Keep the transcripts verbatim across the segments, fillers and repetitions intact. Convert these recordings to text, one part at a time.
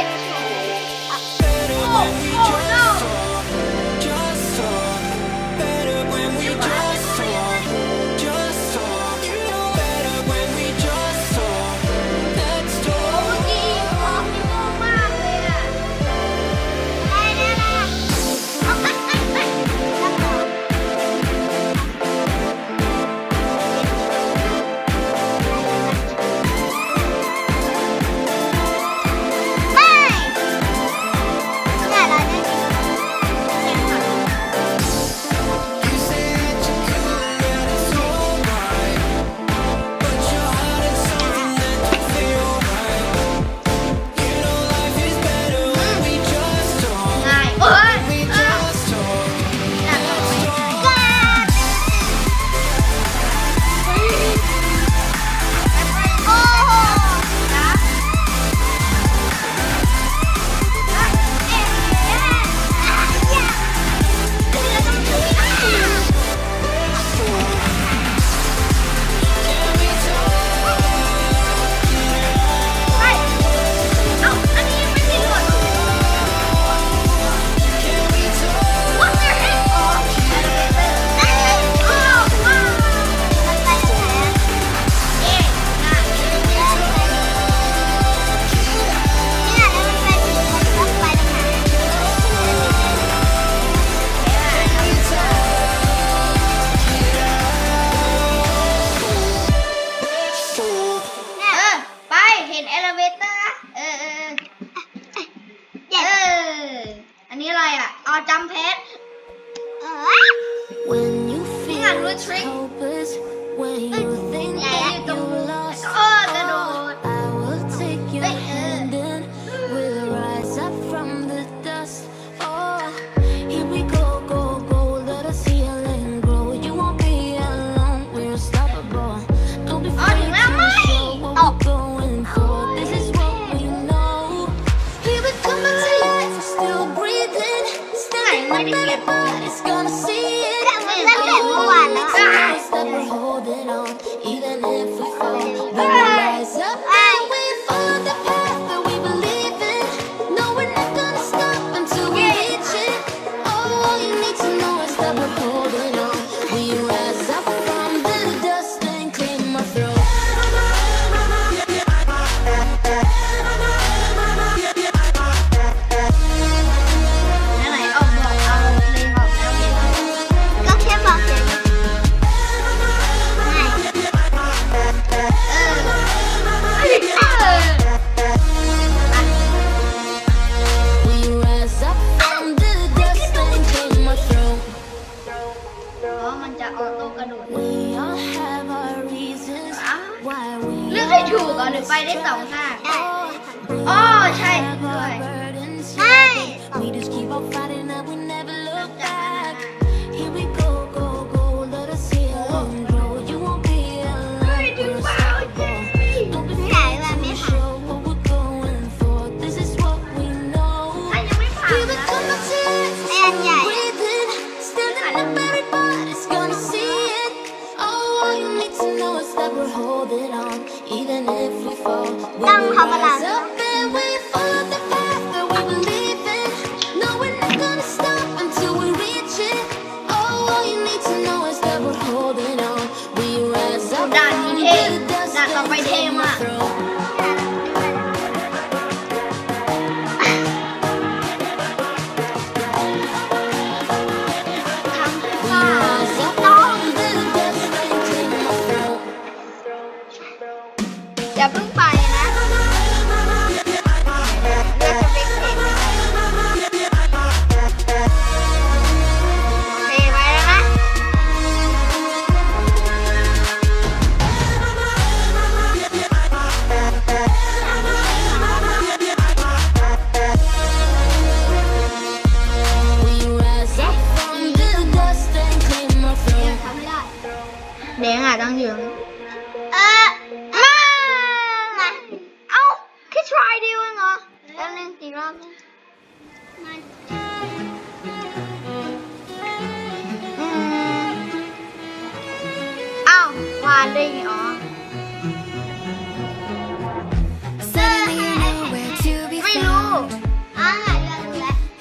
ไม่รู้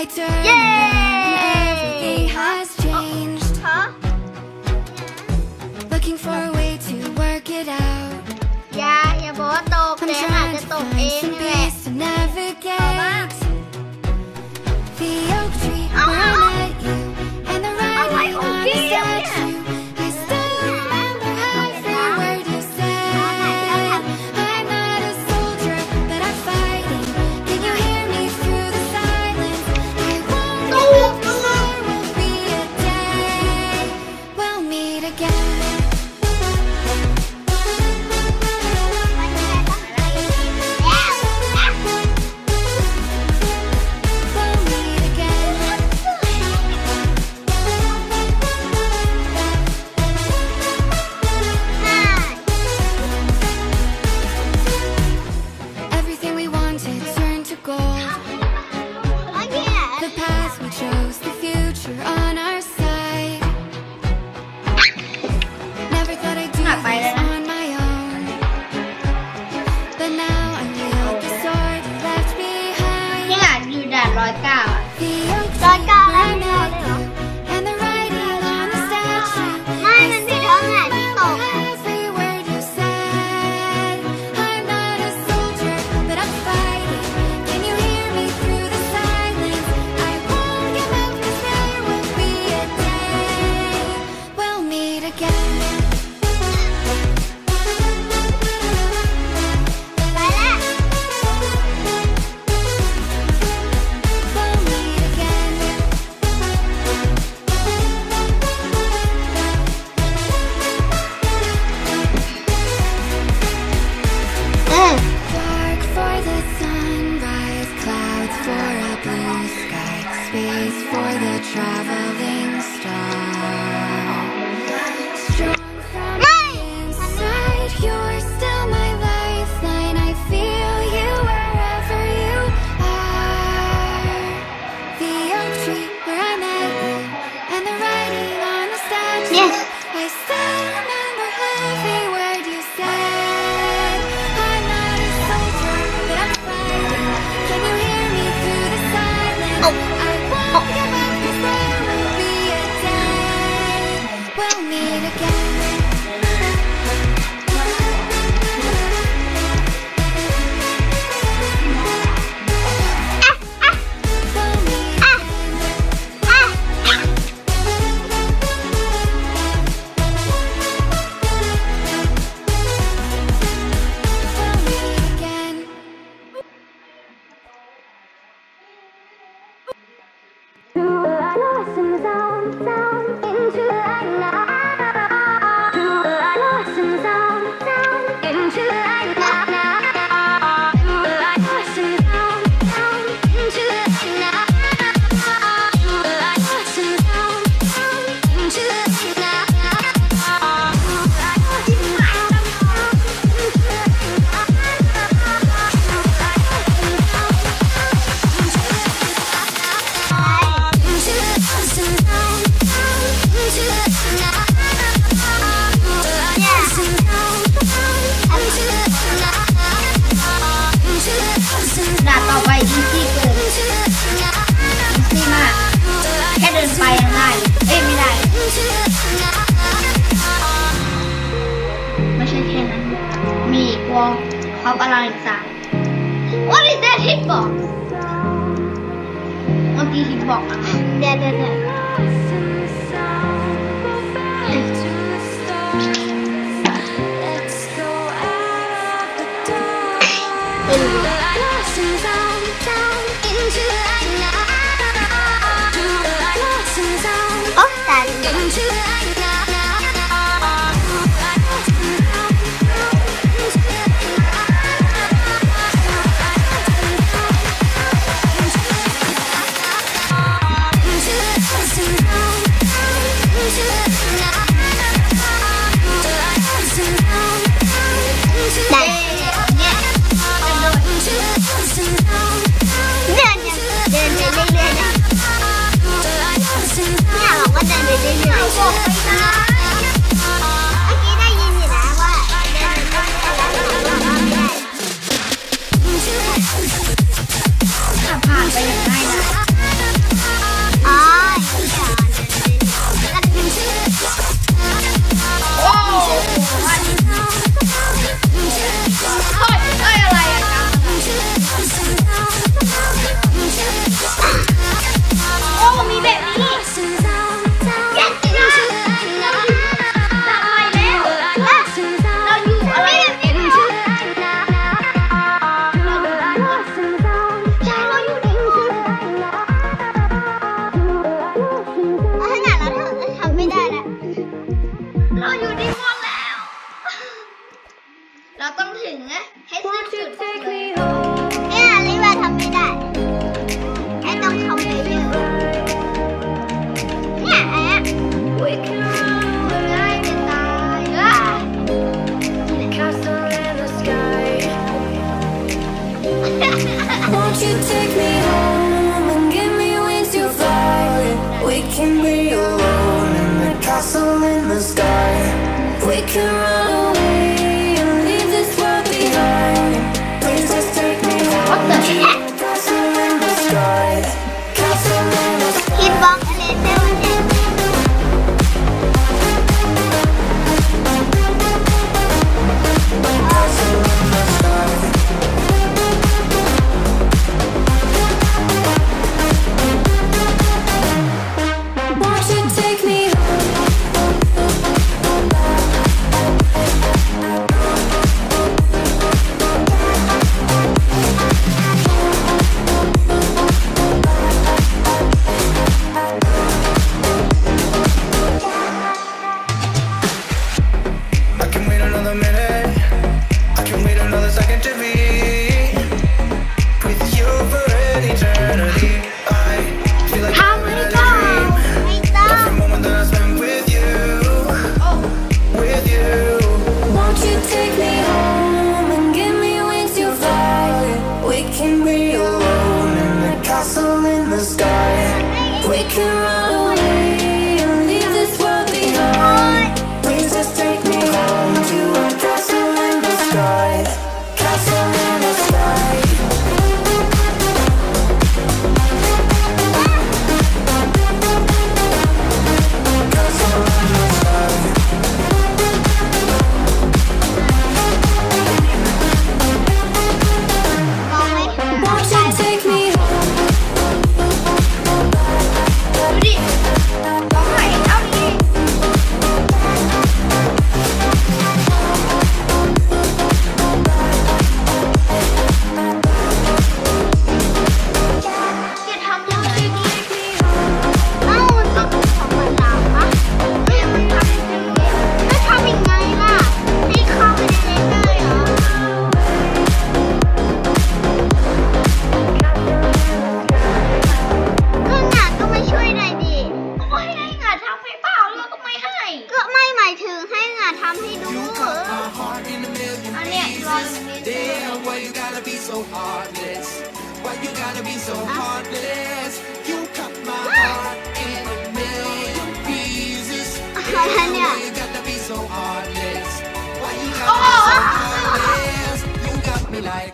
I turn around and everything has changed. Looking for a way to work it out. อย่าอย่าบอกว่าตก I'm เดี๋ยวอาจ trying จะ to ตกเอ find ง some นี่แหละ peace to navigate the oak tree where I met you and the writing on the statue. I still remember every word you said. I'm not a soldier, but I'm fighting. Can you hear me through the silence? I won't give up 'cause there will be a day we'll meet again. Everything we wanted turned to gold. The path we chose, the future on our side. Never thought I'd do this on my own, but now I wield the sword you left behind. อยากอยู่ด่านร้อยเก้า The oak tree where I met you and the writing on the statue. ไม่มันผิดตรงไหนที่ตก Every word you said. I'm not a soldier, but I'm fighting. Can you hear me through the silence? I won't give up 'cause there will be a day we'll meet again. ไปแล้ว We'll meet again. Dark for the sunrise, clouds for a blue sky, space for the traveling star. Strong from the inside, you're still my lifeline. I feel you wherever you are. The oak tree where I met you and the writing on the statue. Yes. I still remember every word you said. I'm not a soldier, but I'm fighting. Can you hear me through the silence? Oh. I won't give up 'cause there will be a day we'll meet again. We'll meet we'll meet again. of Alexa. What is that hitbox? What is hitbox? There, there, there. Oh, that's you take me home and give me wings to fly? We can be alone in the castle in the sky. We can run away and leave this world behind. Please just take me home to a castle in the sky. Castle in the sky. คิดบล็อกเลเซอร์เนี่ย Castle in the sky. Won't you take me I can wait another minute. I can wait another second to be with you for an eternity. I feel like ทำไม่ต้องไม่ต้อง every moment that I spend with you, with you. Won't you take me home and give me wings to fly? We can be alone in the castle in the sky. We can run away and leave this world behind. Please just take me home to a castle in the sky. Castle in the sky. Castle in the sky. Won't you take me home? ดูดิบล็อกไหนเอาดิ จะทำยังไงดีเอ้ามันก็ของมันเราปะเอ้ยมันทำยังไงแล้วทำยังไงล่ะให้เข้าไปในเลเซอร์เหรอก็หนาก็มาช่วยหน่อยดิก็ให้ให้หนาทำให้เปล่าแล้วก็ไม่ให้ ก็ไม่หมายถึงให้หนาทำให้ดูเออ My heart in a million อันเนี้ยรอหนึ่งนิด Damn, why you gotta be so heartless? Why you gotta be so heartless? You cut my heart in a million pieces. อะไรเนี่ย Why you gotta be so heartless? Why you gotta be so heartless? You got me like.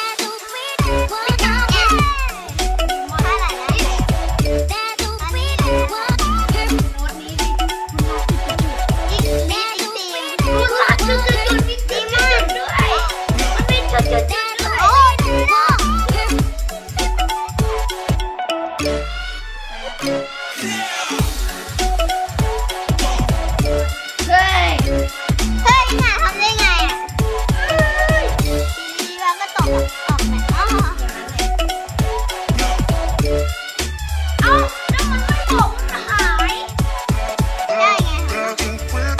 เฮ้ย เฮ้ยหนาทำได้ไงอ่ะทีนี้เราก็ตกออกแบบอ้าวเอ้าแล้วมันไม่ตกมันหาย ได้ไง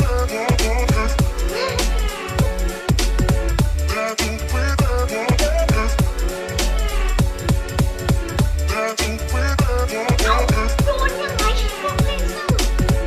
เอ้าโดนยังไงพวกเลเซอร์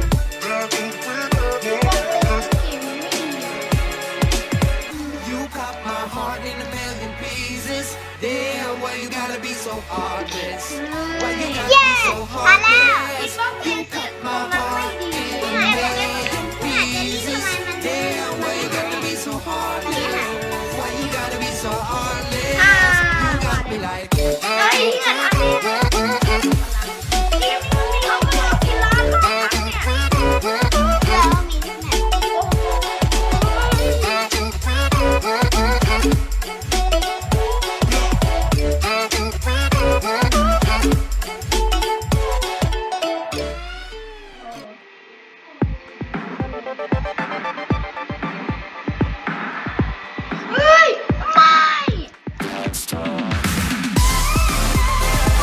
You cut my heart in a million pieces. Damn, why you gotta be so heartless? Why you gotta เย้ be so มาแล้ว heartless? You cut my heart in a million pieces. Damn, why you gotta be so heartless? Why you gotta be so heartless? You got me like. เฮ้ยที่ไหนทำนี่เกมนี้มันมีของมาหลอกกี่ล้านรอบเนี่ยแล้วมีที่ไหนโอ้โห เฮ้ย ไม่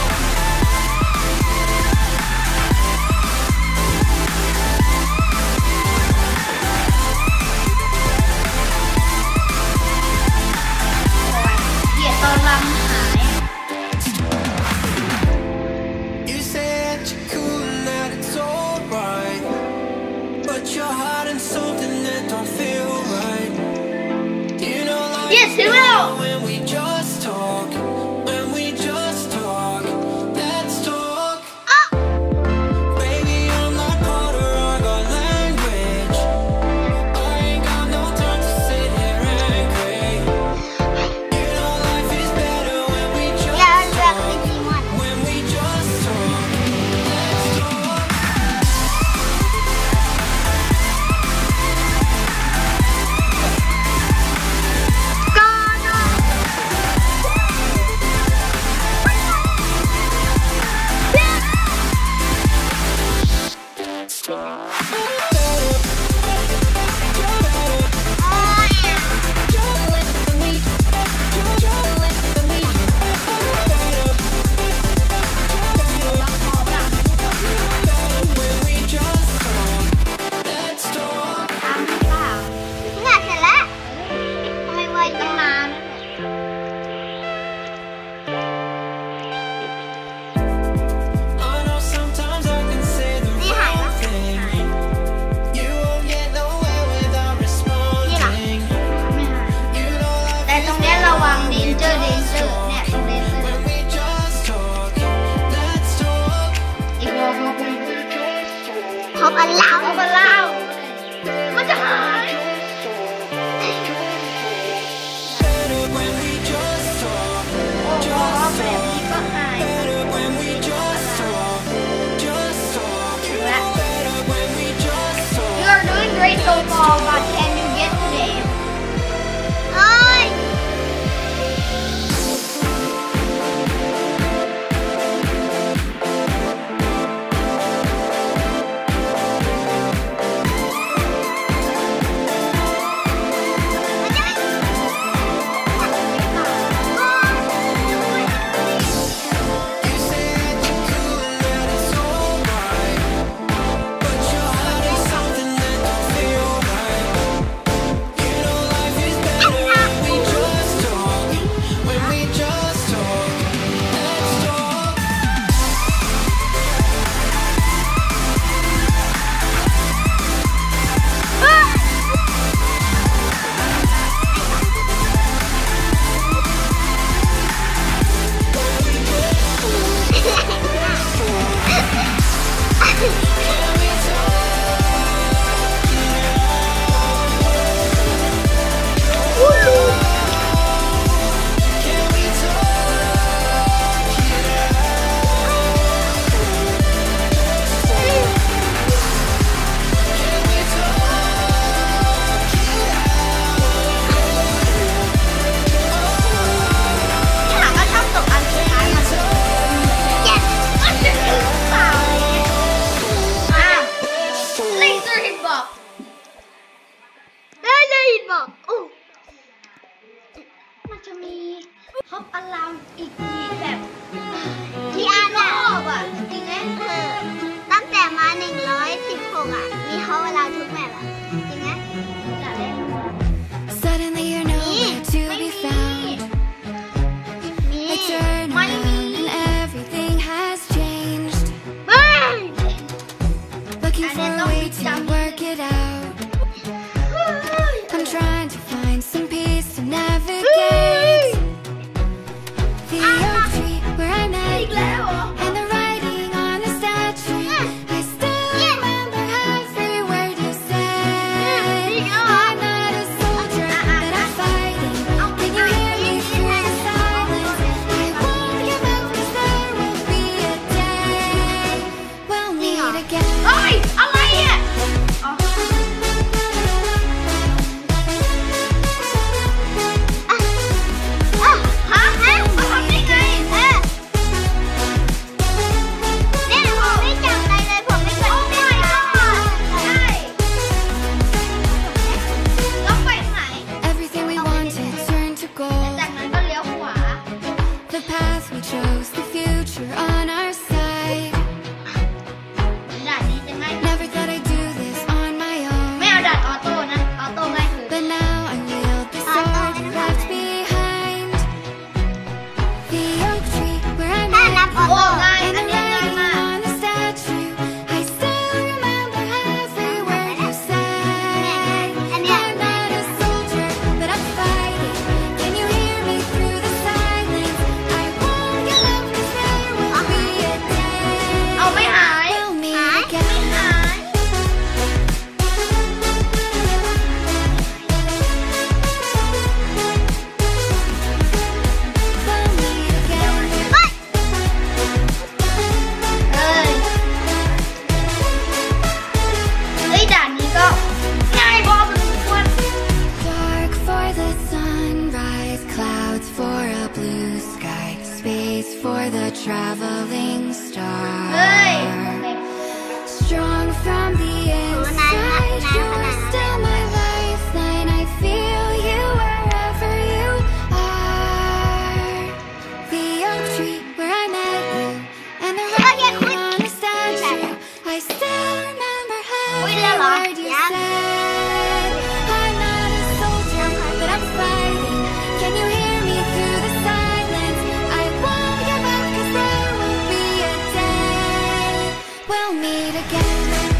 the traveling star. เฮ้ย Strong from the inside, you are still my lifeline. I feel you wherever you are. The oak tree where I met you, and the writing on a statue. I still remember every word you said. I'm not a soldier, but I'm fighting. Can you hear me through the silence? I won't give up, 'cause there will be a day we'll meet again.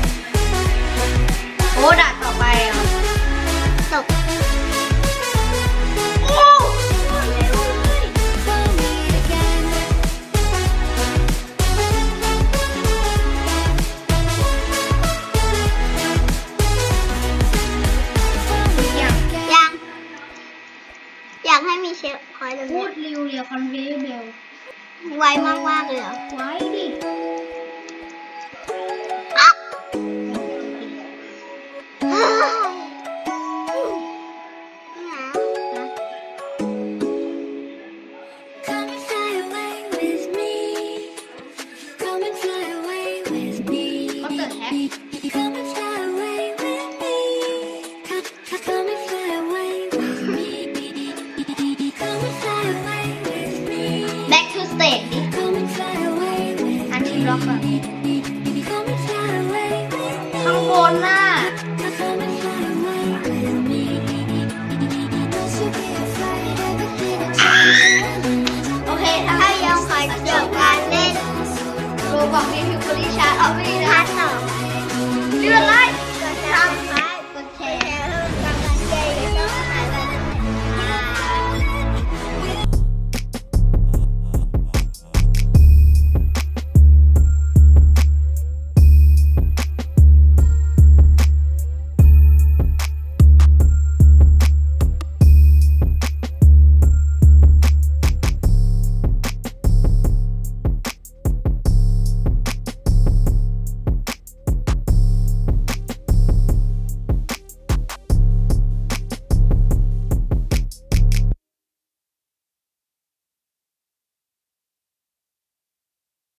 โอ้ด่านต่อไปอ่ะตกโอ้ We'll meet again. ยังยังอยากให้มีเชฟพอยต์ตรงพูนี้ดเร็วเร็วคอนเวย์เบลไวมากๆเลยเหรอไว้ดิ Come and fly away with me. Come and fly away with me. เขาเกิดแฮป Come and fly away with me. Come, come and fly away with me. Come and fly away with me. แบ็กทูสเตจดิ Come and fly away with อันที่ล็อกอะ me.